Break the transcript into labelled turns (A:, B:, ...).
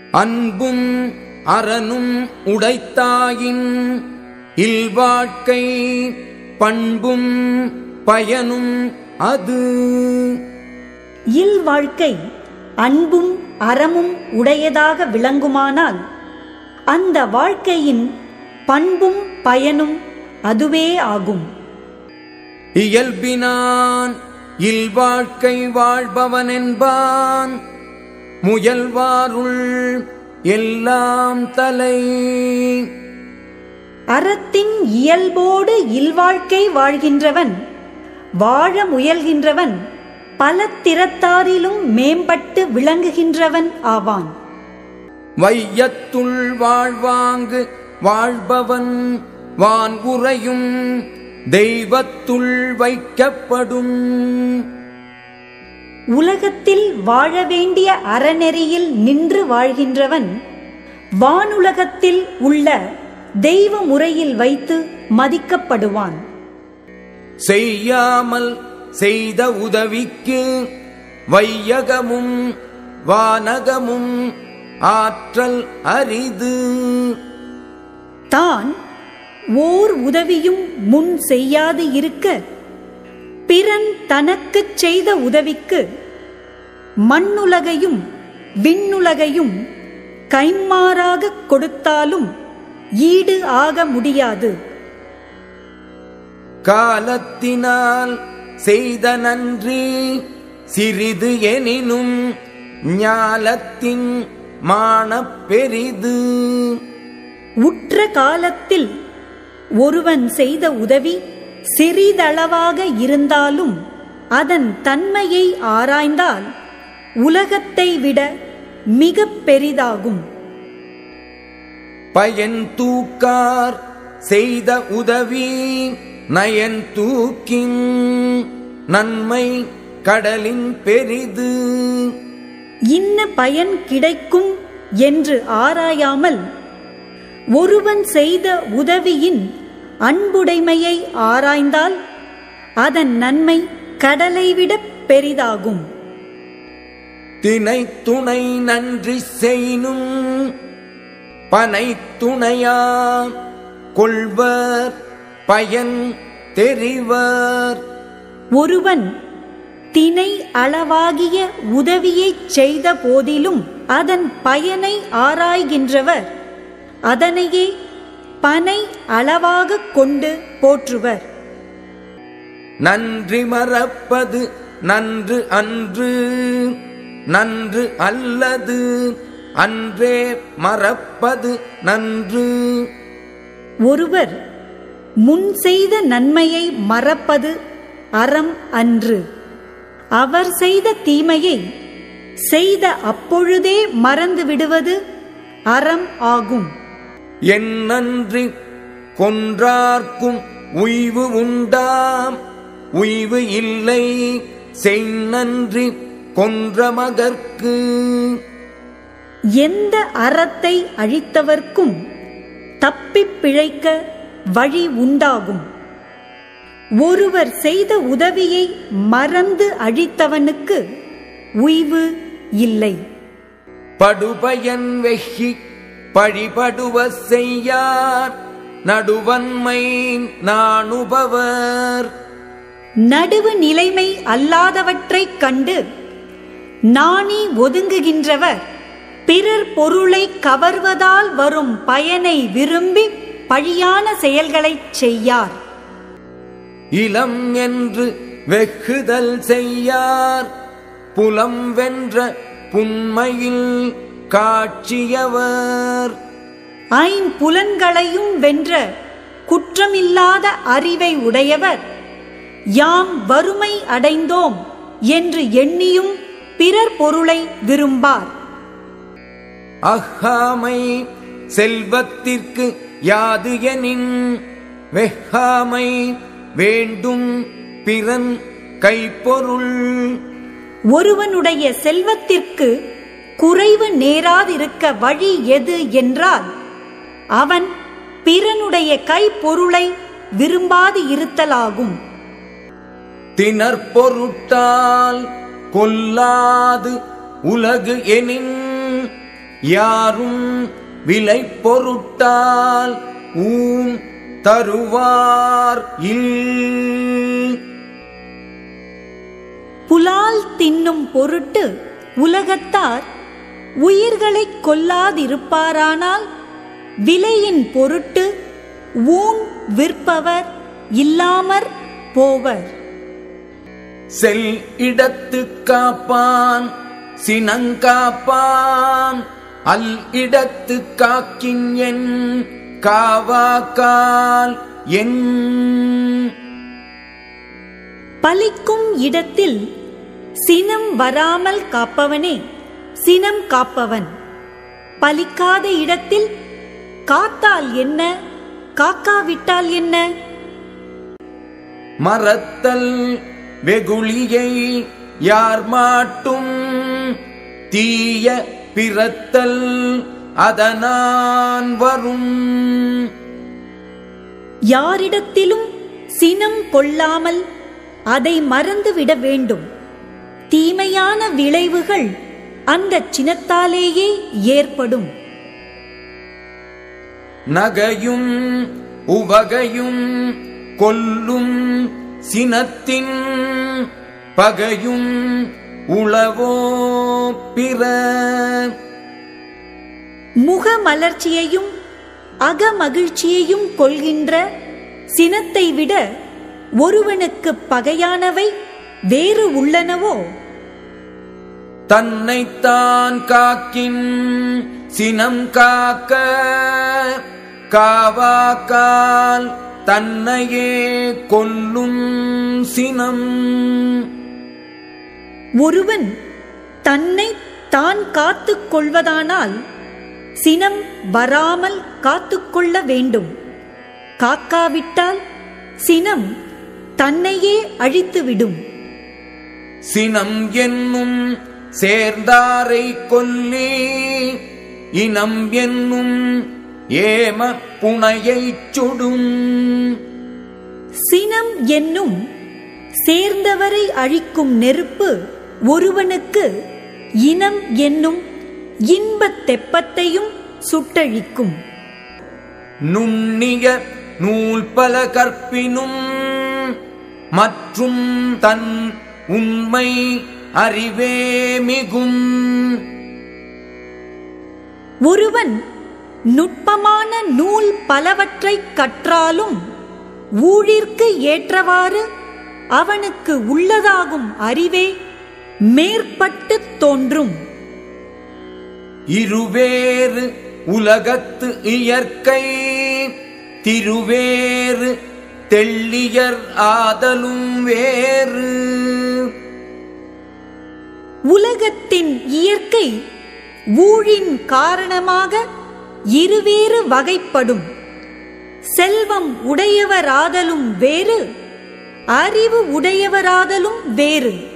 A: அன்பும் அரணும் உடைத்தாயின் இல்வாழ்க்கை பண்பும் பயனும் அது.
B: இல்வாழ்க்கை அன்பும் அறமும் உடையதாக விளங்குமானால் அந்த வாழ்க்கையின் பண்பும் பயனும் அதுவே ஆகும்.
A: இயல்பினான் இல்வாழ்க்கை வாழ்பவன் என்பான் முயல்வாருள் எல்லாம் தலை.
B: அறத்தின் இயல்போடு இல்வாழ்க்கை வாழ்கின்றவன், வாழ முயல்கின்றவன் பல திறத்தாரிலும் மேம்பட்டு விளங்குகின்றவன் ஆவான்.
A: வையத்துள் வாழ்வாங்கு வாழ்பவன் வான் உறையும் தெய்வத்துள் வைக்கப்படும்.
B: உலகத்தில் வாழ வேண்டிய அறநெறியில் நின்று வாழ்கின்றவன் வானுலகத்தில் உள்ள தெய்வ முறையில் வைத்து மதிக்கப்படுவான்.
A: செய்யாமல் செய்த உதவிக்கு வையகமும் வானகமும் ஆற்றல் அரிது.
B: தான் ஓர் உதவியும் முன் செய்யாது இருக்க பிறன் தனக்குச் செய்த உதவிக்கு மண்ணுலகையும் விண்ணுலகையும் கைமாறாக கொடுத்தாலும் ஈடு ஆக முடியாது.
A: காலத்தினால் செய்த நன்றி சிறிது எனினும் ஞாலத்தின் மானப் பெரிது.
B: உற்ற காலத்தில் ஒருவன் செய்த உதவி சிறிதளவாக இருந்தாலும் அதன் தன்மையை ஆராய்ந்தால் உலகத்தை விட மிக பெரிதாகும்.
A: பயன் தூக்கார் செய்த உதவி நயன் தூக்கின் நன்மை கடலின் பெரிது.
B: இன்ன பயன் கிடைக்கும் என்று ஆராயாமல் ஒருவன் செய்த உதவியின் அன்புடைமையை ஆராய்ந்தால் அதன் நன்மை கடலை விட பெரிதாகும்.
A: தினை துணை நன்றி செய்னும் பனை துணையா கொள்வர் பயன் தெரிவர்.
B: ஒருவன் தினை அளவாகிய உதவியைச் செய்த போதிலும் அதன் பயனை ஆராய்கின்றவர் அதனையே பனை அளவாக கொண்டு போற்றுவர்.
A: நன்றி மறப்பது நன்று அன்று நன்று அல்லது அன்றே மறப்பது நன்று.
B: ஒருவர் முன் செய்த நன்மையை மறப்பது அறம் அன்று. அவர் செய்த தீமையை செய்த அப்பொழுதே மறந்து விடுவது அறம் ஆகும்.
A: என் நன்றி கொன்றார்க்கும் உய்வு உண்டாம் உய்வு இல்லை செய்நன்றி கொன்ற மகற்கு.
B: எந்த அறத்தை அழித்தவர்க்கும் தப்பிப் பிழைக்க வழி உண்டாகும். ஒருவர் செய்த உதவியை மறந்து அழித்தவனுக்கு உய்வு இல்லை.
A: படுபயன் வெஹி பழிபடுவ செய்யார் நடுவன்மை நாணுபவர்.
B: நடுவு நிலைமை அல்லாதவற்றைக் கண்டு நாணி ஒதுங்குகின்றவர் பிறர் பொருளை கவர்வதால் வரும் பயனை விரும்பி பழியான செயல்களைச் செய்யார்.
A: இளம் என்று வெகுதல் செய்யார் புலம் வென்ற புன்மையில் காட்சியவர்.
B: ஐம்புலன்களையும் வென்ற குற்றமில்லாத அறிவை உடையவர் யாம் வறுமை அடைந்தோம் என்று எண்ணியும் பிறர் பொருளை விரும்பார்.
A: அஹாமை செல்வத்திற்கு யாது எனின் வெஹாமை வேண்டும் பிறன் கைப்பொருள்.
B: ஒருவனுடைய செல்வத்திற்கு குறைவு நேராதிருக்க வழி எது என்றால் அவன் பிறனுடைய கைப்பொருளை விரும்பாது இருத்தலாகும்.
A: திணற்பொருட்டால் கொல்லாது உலகு எனின் யாரும் விலை பொருட்டால் ஊன் தருவார் இல்.
B: புலால் தின்னும் பொருட்டு உலகத்தார் உயிர்களைக் கொல்லாதிருப்பாரானால் விலையின் பொருட்டு ஊன் விற்பவர் இல்லாமற் போவர்.
A: செல் இடத்து காப்பான் சினங்காப்பான் அல் இடத்து காக்கின் என் காவாக்கால் என்.
B: பலிக்கும் இடத்தில் சினம் வராமல் காப்பவனே சினம் காப்பவன். பலிக்காத இடத்தில் காத்தால் என்ன காக்காவிட்டால் என்ன?
A: மறத்தல் வெகுளியை யார் மாட்டும் தீய பிறத்தல் அதனான் வரும்.
B: யாரிடத்திலும் சினம் கொள்ளாமல் அதை மறந்துவிட வேண்டும். தீமையான விளைவுகள் அந்த சினத்தாலேயே ஏற்படும்.
A: நகையும் உவகையும் கொல்லும் சினத்தின் பகையும் உளவோ பிற.
B: முகமலர்ச்சியையும் அகமகிழ்ச்சியையும் கொள்கின்ற சினத்தை விட ஒருவனுக்கு பகையானவை வேறு உள்ளனவோ?
A: தன்னைத்தான் காக்கின் சினம் காக்க காவாக்கால் தன்னையே கொல்லும் சினம்.
B: ஒருவன் தன்னை தான் காத்துக் கொள்வதானால் சினம் வராமல் காத்துக்கொள்ள வேண்டும். காக்காவிட்டால் சினம் தன்னையே அழித்துவிடும்.
A: சினம் என்னும் சேர்ந்தாரை கொல்லி இனம் என்னும் ஏம புனையைச் சுடும்.
B: சினம் என்னும் சேர்ந்தவரை அழிக்கும் நெருப்பு ஒருவனுக்கு இனம் என்னும் இன்பத் தெப்பத்தையும் சுட்டழிக்கும்.
A: நுண்ணிய நூல் பல கற்பினும் மற்றும் தன் உண்மை அறிவே மிகும்.
B: ஒருவன் நுட்பமான நூல் பலவற்றைக் கற்றாலும் ஊழிற்கு ஏற்றவாறு அவனுக்கு உள்ளதாகும் அறிவே மேற்பட்டுத் தோன்றும்.
A: இருவேறு உலகத்து இயற்கை திருவேறு தெள்ளியர் ஆதலும் வேறு.
B: உலகத்தின் இயற்கை ஊழின் காரணமாக இருவேறு வகைப்படும். செல்வம் உடையவராதலும் வேறு அறிவு உடையவராதலும் வேறு.